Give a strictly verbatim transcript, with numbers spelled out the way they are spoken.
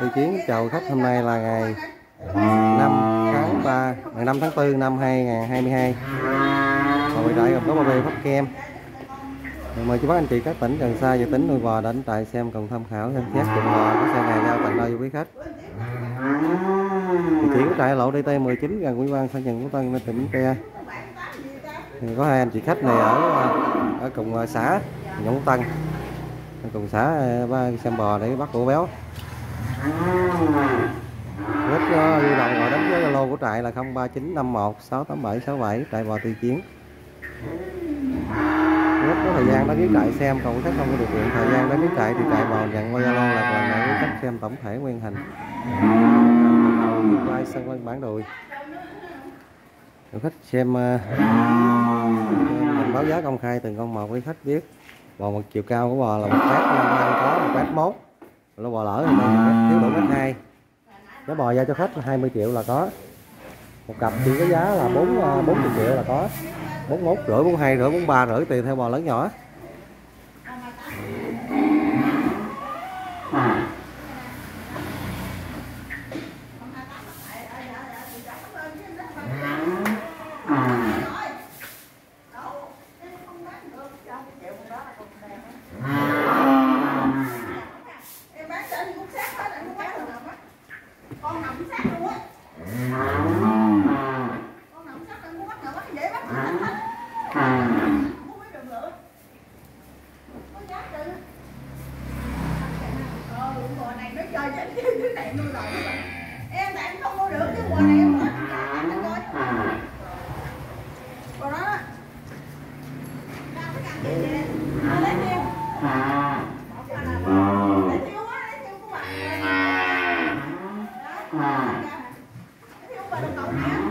Tư Chiến chào khách. Hôm nay là ngày năm tháng ba, ngày năm tháng tư năm hai nghìn không trăm hai mươi hai. Và quay lại gồm có ba bê Pháp Kem. Mời chú bác anh chị các tỉnh Cần Sa và tỉnh nuôi bò đến tại xem cùng tham khảo xem xét chọn bò có xe này giao tận nơi quý khách. Địa chỉ của trại lộ đê tê mười chín gần Quy Văn, xã Trần Phú Tân, tỉnh Tre. Có hai anh chị khách này ở ở cùng xã Nhũng Tân, cùng xã ba xem bò để bắt cổ béo. Rất lưu động gọi đến với Zalo của trại là không ba chín năm một sáu tám bảy sáu bảy, trại bò Tư Chiến. Rất có thời gian đăng ký trại xem, còn khách không có điều kiện thời gian đăng ký trại thì trại bò nhận qua Zalo là lần này khách xem tổng thể nguyên hình. Quay sân quanh bản đùi. Để khách xem mình báo giá công khai từng con một, quý khách biết. Bò một chiều cao của bò là một mét năm, có một mét mốt. Nó bò lỡ thì thiếu đủ mét hai. Giá bò ra cho khách là hai mươi triệu là có. Một cặp chỉ có giá là bốn bốn mươi triệu là có. bốn mươi mốt rưỡi, bốn mươi hai rưỡi, bốn mươi ba rưỡi tùy theo bò lớn nhỏ. Con nằm sát luôn á. Con nằm sát lên muốn bắt nào bắt dễ bắt hết hết. Không biết đường lựa. Có giá chứ. Ờ, bò này nó chơi chứ cái này nuôi rồi các bạn. Em tại em không mua được chứ bò này em bỏ em coi. Bò đó. Ra cái cạnh gì vậy? Nó lấy thêm. Lấy thiêu á, lấy thiêu của bạn. Đó. Thiếu bà đồng cậu nè.